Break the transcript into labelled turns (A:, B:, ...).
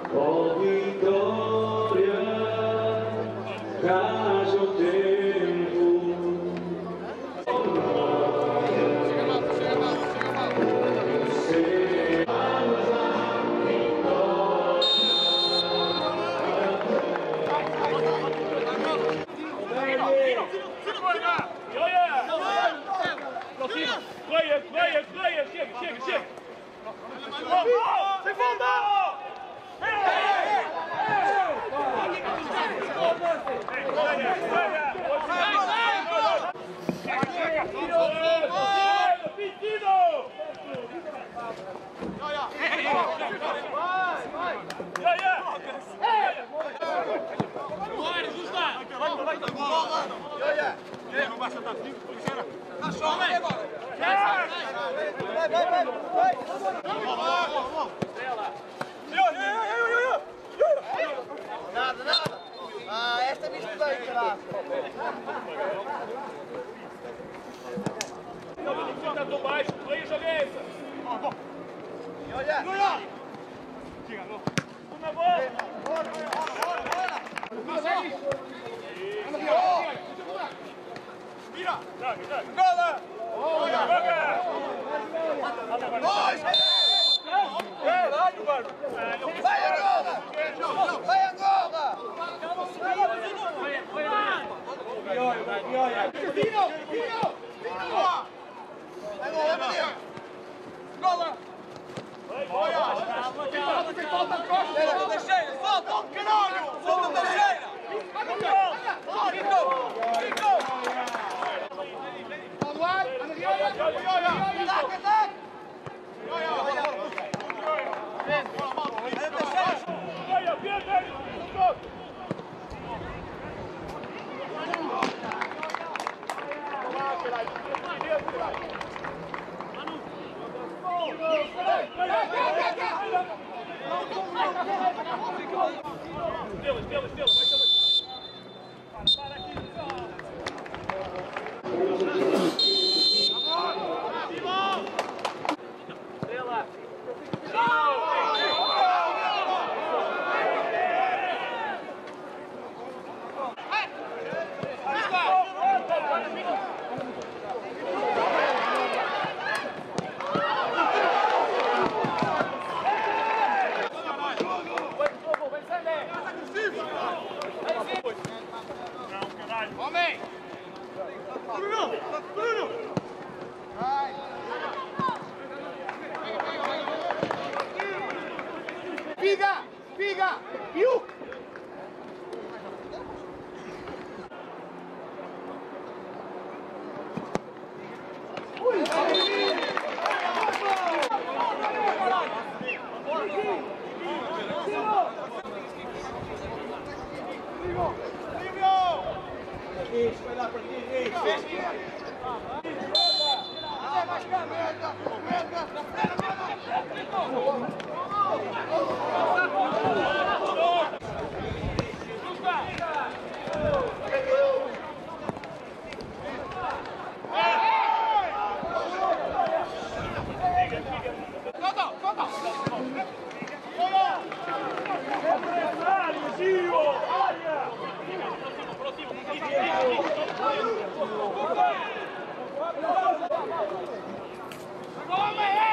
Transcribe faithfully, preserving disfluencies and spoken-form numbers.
A: Oh vitória, haja o tempo.
B: Chega mal, chega mal, chega mal.
C: Leia, leia, leia, chega, chega, chega! Sem falta!
B: Não basta estar frio, funciona. Tá só, vai agora.
D: Vai, vai, vai, vai. Nada, nada. Ah, esta viste bem, caralho.
C: Tentou baixo, aí joga essa.
D: Olha.
C: Olha. Chega, não. Uma bola.
D: Bora, bora, bora.
C: Vira. Joga, joga. Gola. Olha, joga. Caralho, mano.
D: Vai, Angola. Vai, Angola.
B: Vino, Vino, Vino.
D: Angola, Madeira.
B: Gola. Falta a costa. Falta cheia. Falta, caralho. Falta cheia. Fico, fico. Vamos lá.
D: Ataque, ataque.
C: Olha, pega ele. Estela, estela, estela, vai, estela. Para, para aqui. Estela.
B: Homem!
C: Bruno! Bruno!
B: Vai! Piga! Piga! Piu!
D: Isso, vai dar para ti, isso. Vai cá, merda! Merda!
B: Solta! Solta!
C: Olha!